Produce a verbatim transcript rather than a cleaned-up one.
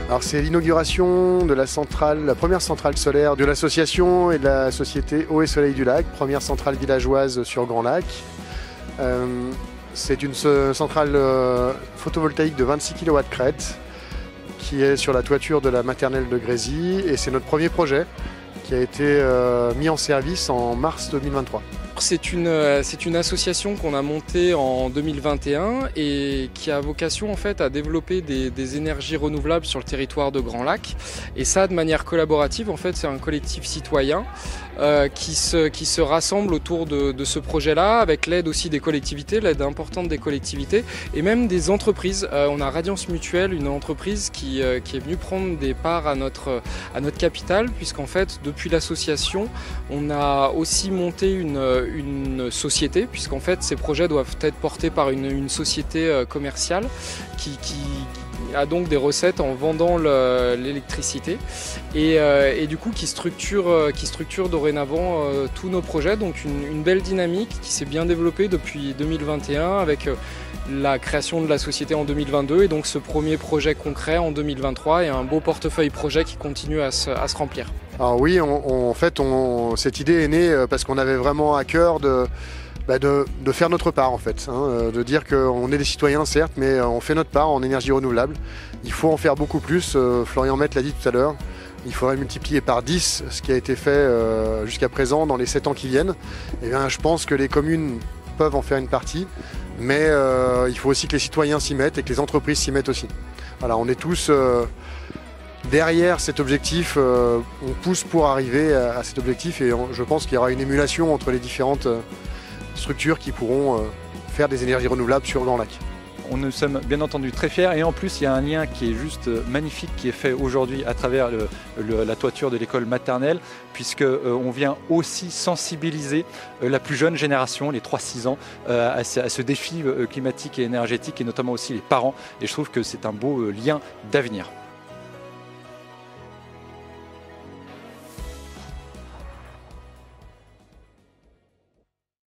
Alors c'est l'inauguration de la centrale, la première centrale solaire de l'association et de la société Eau et Soleil du Lac, première centrale villageoise sur Grand Lac. Euh, c'est une centrale euh, photovoltaïque de vingt-six kilowatts crête qui est sur la toiture de la maternelle de Grésy et c'est notre premier projet qui a été euh, mis en service en mars deux mille vingt-trois. C'est une, c'est une association qu'on a montée en deux mille vingt et un et qui a vocation en fait à développer des, des énergies renouvelables sur le territoire de Grand Lac. Et ça de manière collaborative, en fait c'est un collectif citoyen euh, qui, se, qui se rassemble autour de, de ce projet-là avec l'aide aussi des collectivités, l'aide importante des collectivités et même des entreprises. Euh, on a Radiance Mutuelle, une entreprise qui, euh, qui est venue prendre des parts à notre, à notre capital puisqu'en fait depuis l'association on a aussi monté une une société, puisqu'en fait ces projets doivent être portés par une, une société commerciale qui, qui, qui a donc des recettes en vendant l'électricité et, euh, et du coup qui structure, qui structure dorénavant euh, tous nos projets. Donc une, une belle dynamique qui s'est bien développée depuis deux mille vingt et un avec euh, la création de la société en deux mille vingt-deux et donc ce premier projet concret en deux mille vingt-trois et un beau portefeuille projet qui continue à se, à se remplir. Alors oui, on, on, en fait, on, cette idée est née parce qu'on avait vraiment à cœur de, bah de, de faire notre part en fait, hein, de dire qu'on est des citoyens certes, mais on fait notre part en énergie renouvelable. Il faut en faire beaucoup plus, Florian Mette l'a dit tout à l'heure, il faudrait multiplier par dix ce qui a été fait euh, jusqu'à présent dans les sept ans qui viennent. Et bien, je pense que les communes peuvent en faire une partie, mais euh, il faut aussi que les citoyens s'y mettent et que les entreprises s'y mettent aussi. Voilà, on est tous euh, derrière cet objectif, euh, on pousse pour arriver à, à cet objectif et on, je pense qu'il y aura une émulation entre les différentes euh, structures qui pourront euh, faire des énergies renouvelables sur Grand Lac. On nous sommes bien entendu très fiers et en plus il y a un lien qui est juste magnifique qui est fait aujourd'hui à travers le, le, la toiture de l'école maternelle puisque euh, on vient aussi sensibiliser euh, la plus jeune génération, les trois six ans, euh, à, ce, à ce défi euh, climatique et énergétique et notamment aussi les parents et je trouve que c'est un beau euh, lien d'avenir.